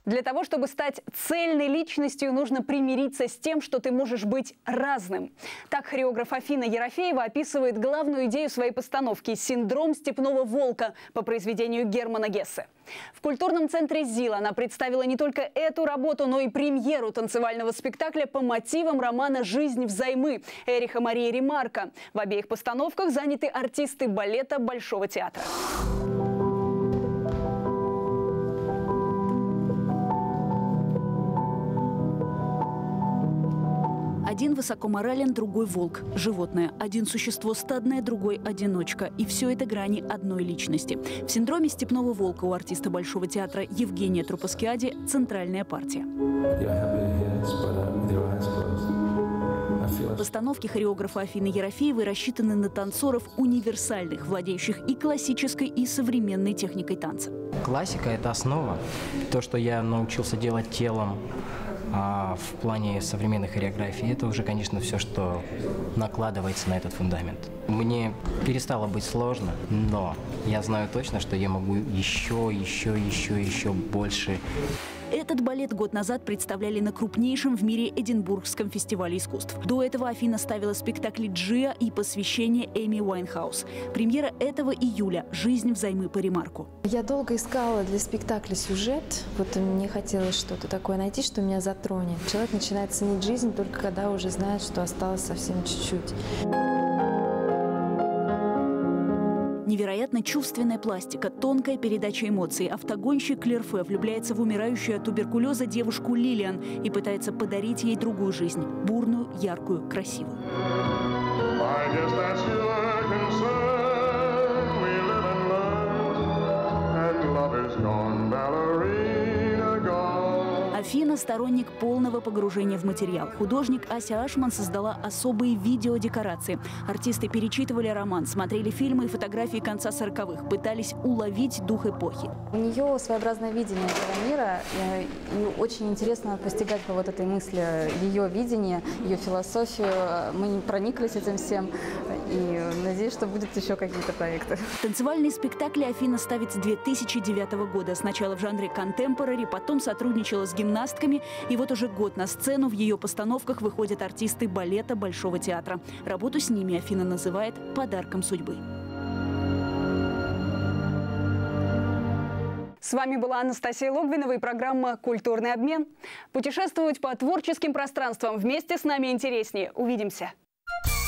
Для того, чтобы стать цельной личностью, нужно примириться с тем, что ты можешь быть разным. Так хореограф Афина Ерофеева описывает главную идею своей постановки – «Синдром степного волка» по произведению Германа Гессе. В культурном центре ЗИЛ она представила не только эту работу, но и премьеру танцевального спектакля по мотивам романа «Жизнь взаймы» Эриха Марии Ремарка. В обеих постановках заняты артисты балета Большого театра. Один высокоморален, другой волк, животное. Один существо стадное, другой одиночка. И все это грани одной личности. В синдроме степного волка у артиста Большого театра Евгения Трупаскиади центральная партия. Постановки хореографа Афины Ерофеевой рассчитаны на танцоров универсальных, владеющих и классической, и современной техникой танца. Классика – это основа. То, что я научился делать телом, в плане современной хореографии, это уже, конечно, все, что накладывается на этот фундамент. Мне перестало быть сложно, но я знаю точно, что я могу еще больше. Этот балет год назад представляли на крупнейшем в мире Эдинбургском фестивале искусств. До этого Афина ставила спектакли «Джиа» и «Посвящение Эми Уайнхаус». Премьера этого июля «Жизнь взаймы» по Ремарку. Я долго искала для спектакля сюжет. Вот мне хотелось что-то такое найти, что меня затронет. Человек начинает ценить жизнь только когда уже знает, что осталось совсем чуть-чуть. Невероятно чувственная пластика, тонкая передача эмоций. Автогонщик Клерфе влюбляется в умирающую от туберкулеза девушку Лилиан и пытается подарить ей другую жизнь – бурную, яркую, красивую. Афина – сторонник полного погружения в материал. Художник Ася Ашман создала особые видеодекорации. Артисты перечитывали роман, смотрели фильмы и фотографии конца 40-х, пытались уловить дух эпохи. У нее своеобразное видение этого мира, и очень интересно постигать по вот этой мысли ее видение, ее философию. Мы прониклись этим всем и надеюсь, что будут еще какие-то проекты. Танцевальные спектакли Афина ставит с 2009 года. Сначала в жанре контемпорари, потом сотрудничала с гимнастками. И вот уже год на сцену в ее постановках выходят артисты балета Большого театра. Работу с ними Афина называет «подарком судьбы». С вами была Анастасия Логвинова и программа «Культурный обмен». Путешествовать по творческим пространствам вместе с нами интереснее. Увидимся!